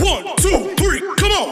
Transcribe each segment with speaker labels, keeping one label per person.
Speaker 1: 1, 2, 3, come on!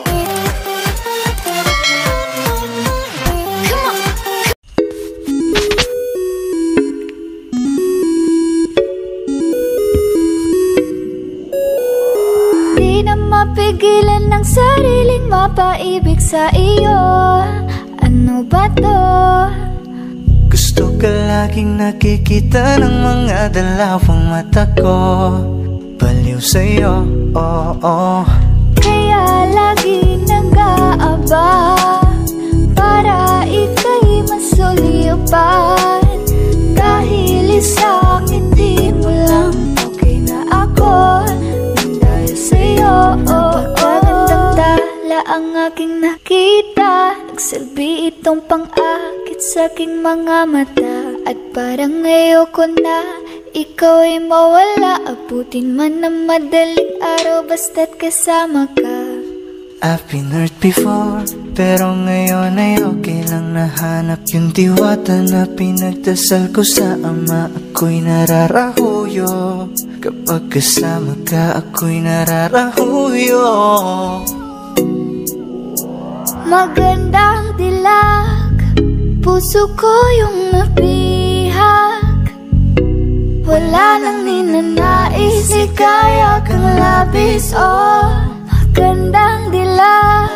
Speaker 2: Di na mapigilan ng sariling mapaibig sa iyo. Ano ba to?
Speaker 3: Gusto ka laging nakikita ng mga dalawang mata ko. Baliw sa'yo, oo.
Speaker 2: Kaya lagi nag-aaba para ika'y masulipan. Dahil isang ngiti mo lang, okay na ako nang dahil sa'yo. Napakagandang tala ang aking nakita. Nagsilbi itong pang-akit sa aking mga mata. At parang ayoko na ikaw ay mawala. Abutin man ng madaling araw basta't kasama ka.
Speaker 3: I've been hurt before, pero ngayon ay okay lang. Nahanap yung diwata na pinagdasal ko sa ama. Ako'y nararahuyo kapag kasama ka, ako'y nararahuyo.
Speaker 2: Magandang dilag, puso ko yung nabihag. Wala nang ninanais, ikaya kang labis. Oh, magandang dilag.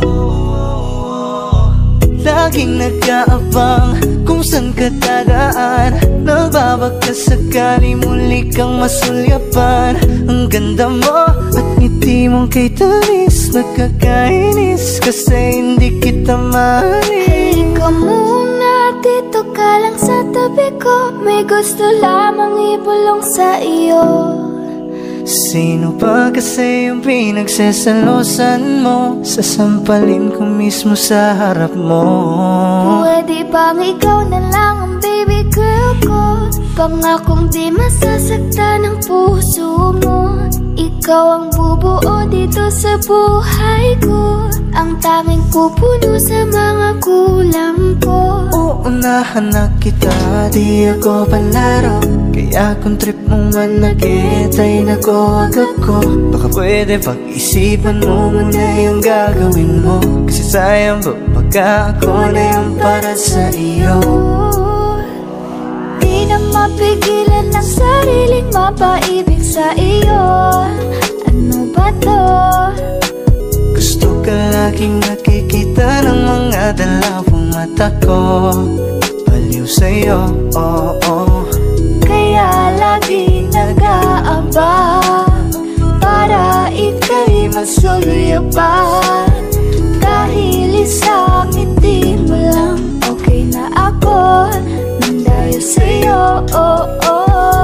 Speaker 3: Laging nag-aabang kung saan ka dadaan. Nagbabaka sakali muli kang masulyapan. Ang ganda mo at ngiti mong kay tamis. Nakakainis kasi hindi kita mahalin.
Speaker 2: Halika muna, dito ka lang sa tabi ko. May gusto lamang ibulong sa iyo.
Speaker 3: Sino pa kasi yung pinagsasalosan mo? Sasampalin ko mismo sa harap mo.
Speaker 2: Pwede bang ikaw na lang ang baby girl ko? Pangakong di masasaktan ang puso mo. Ikaw ang bubuo dito sa buhay ko. Ang tanging pupuno sa mga kulang ko.
Speaker 3: Uunahan na kita, di ako palaro. Kaya kung trip mong manakit ay nakuwag ako. Baka pwede pag-isipan mo muna yung gagawin mo. Kasi sayang ba pagka ako na yung para sa iyo.
Speaker 2: Di na mapigilan ng sariling mapaibig sa iyo. Ano ba to?
Speaker 3: Gusto ka laging nakikita ng mga dalawang mata ko. Baliw sa'yo, oo.
Speaker 2: Kaya lagi nag-aaba para ika'y masulyapan. Dahil isang ngiti mo lang, okay na ako nang dahil sa'yo, oo.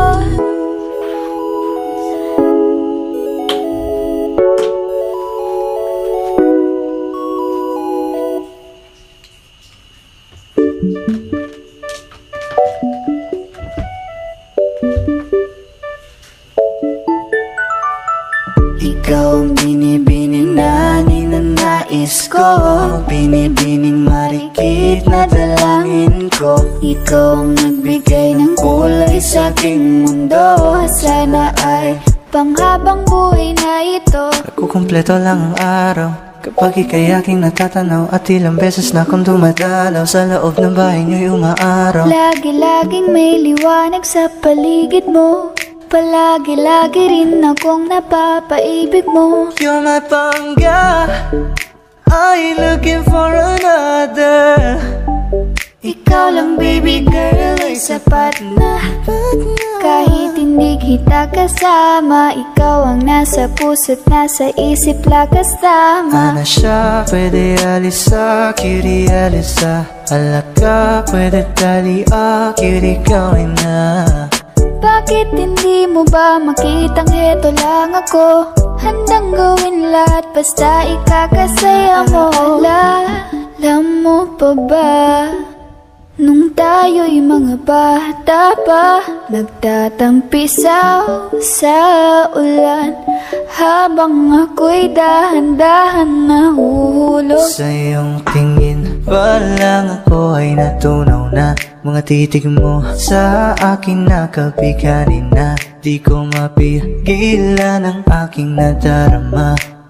Speaker 3: Ikaw ang binibining na ninanais ko. Binibining marikit na dalangin ko.
Speaker 2: Ikaw ang nagbigay ng kulay sa aking mundo. Sana ay panghabang buhay na ito.
Speaker 3: Kukumpleto lang ang araw kapag ika'y aking natatanaw. At ilang beses na akong dumadalaw sa loob ng bahay niyo'y umaaraw.
Speaker 2: Lagi-laging may liwanag sa paligid mo. Palagi-lagi rin akong napapaibig mo.
Speaker 3: You're my pangga, I ain't looking for another.
Speaker 2: Ikaw lang baby girl ay sapat na. Kahit hindi kita kasama, ikaw ang nasa puso't nasa isip lakas tama.
Speaker 3: Ana siya, pwede alisa, cutie alisa. Alaka, pwede tali, cutie gawin na.
Speaker 2: Bakit hindi mo ba makitang heto lang ako? Handang gawin lahat basta ikakasaya mo. Alam mo pa ba, nung tayo'y mga bata pa, nagtatampisaw sa ulan habang ako'y dahan-dahan nahuhulog.
Speaker 3: Sa iyong tingin pa lang ako ay natunaw na. Mga titig mo sa akin nakabiganin na. Di ko mapigilan ang aking nadarama.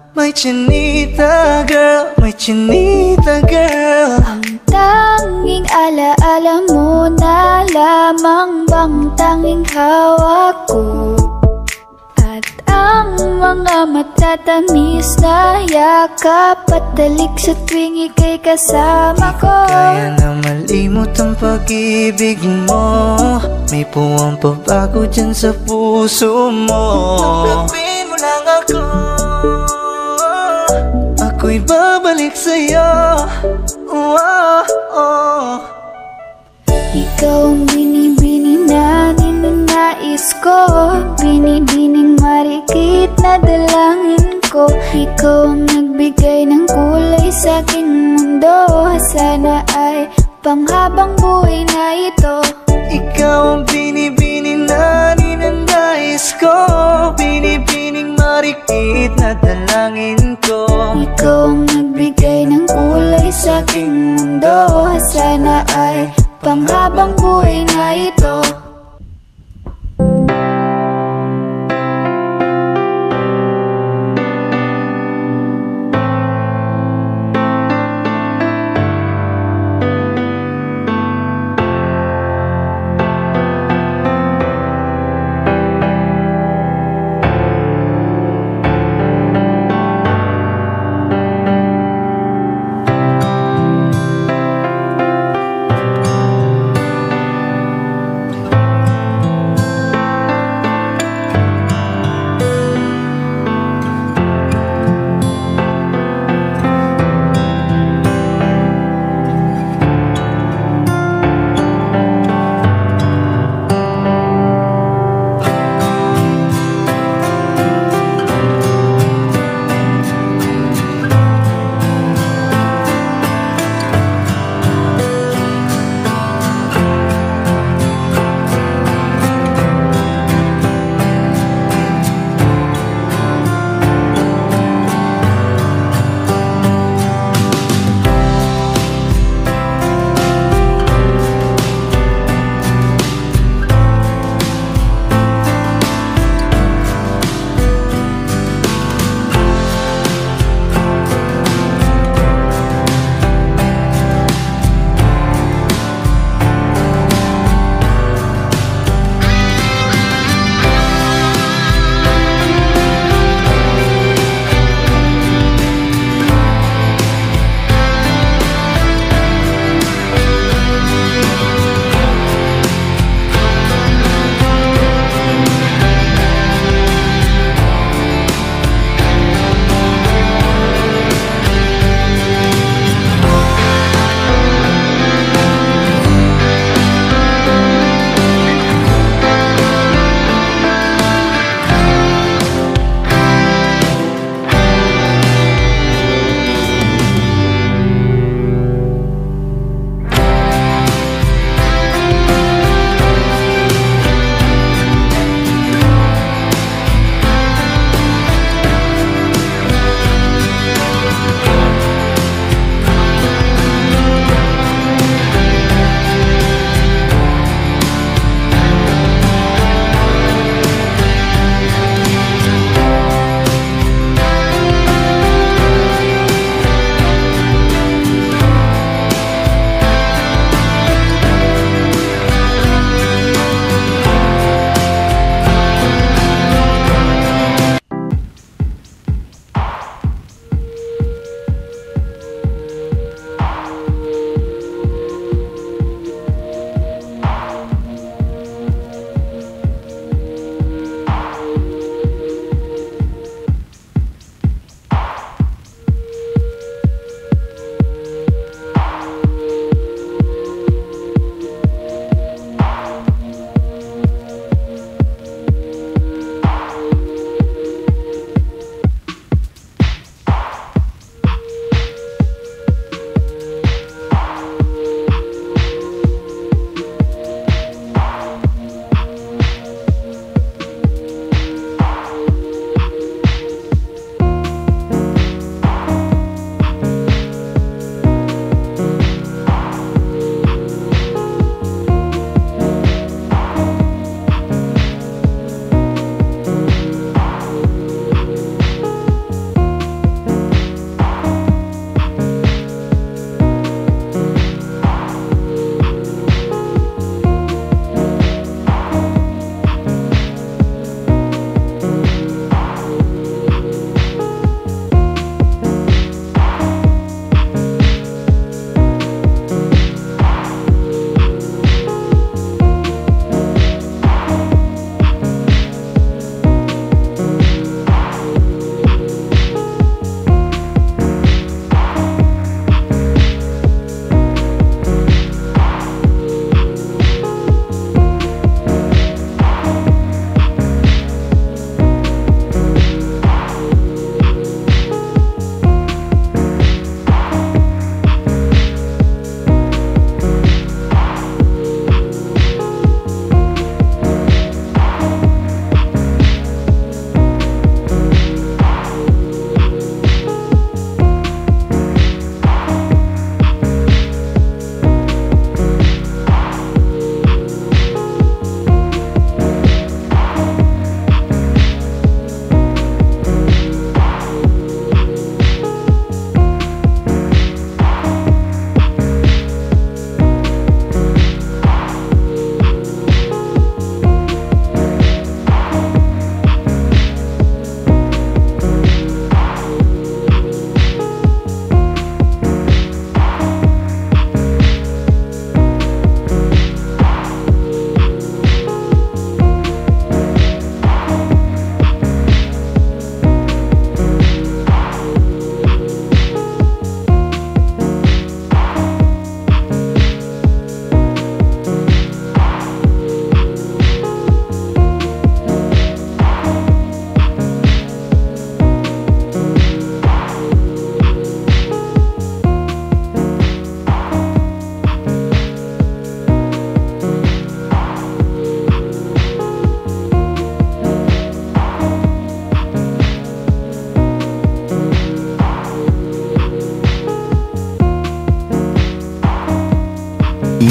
Speaker 3: My chinita girl, my chinita girl.
Speaker 2: Ang tanging alaala mo na lamang bang tanging hawak ko, at ang mga matatamis na yakap at dalik sa tuwing ika'y kasama ko.
Speaker 3: Kaya na malimot ang pag-ibig mo, may puwang pabago dyan sa puso mo. Tanggapin mo lang ako, ako'y babalik sa'yo.
Speaker 2: Ikaw ang binibini na ninanais ko, binibining marikit na dalangin ko. Ikaw ang nagbigay ng kulay sa aking mundo, sana ay panghabang buhay na ito.
Speaker 3: Ikaw ang binibini na ninanais ko, binibining marikit na dalangin ko.
Speaker 2: Ikaw ang nagbigay ng kulay sa aking mundo, sana ay panghabang buhay na ito.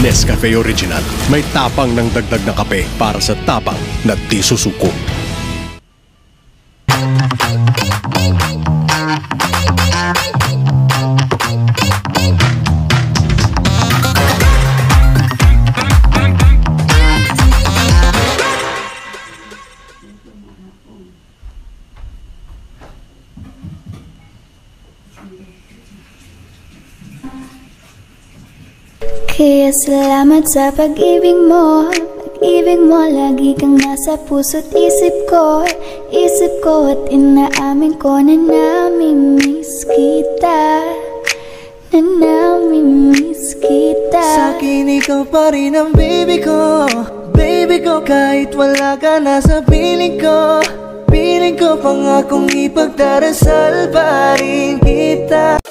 Speaker 1: Nescafe Original. May tapang ng dagdag na kape para sa tapang na di susuko.
Speaker 2: Kaya salamat sa pag-ibig mo. Pag-ibig mo, lagi kang nasa puso't isip ko. Isip ko at inaamin ko na namimiss kita. Na namimiss kita.
Speaker 3: Sa'kin ikaw pa rin ang baby ko. Baby ko, kahit wala ka na sa piling ko. Piling ko pangakong ipagdarasal pa rin kita.